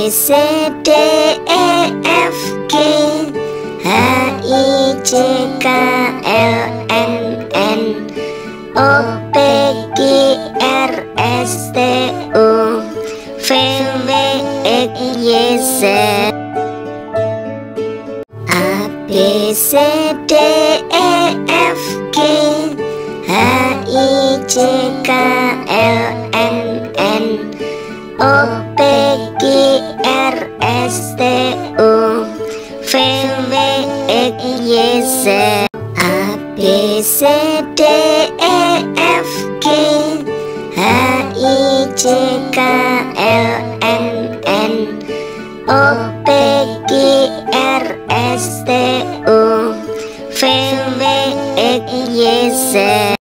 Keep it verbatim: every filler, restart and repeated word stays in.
C D E F G H I J K L M N O P Q R S T U V W X Y Z. A B C D E F G H I J K L M N O P Q R S T U V W X Y Z. A B C D E F G H I J K L M N O P Q R S T U V W X Y Z.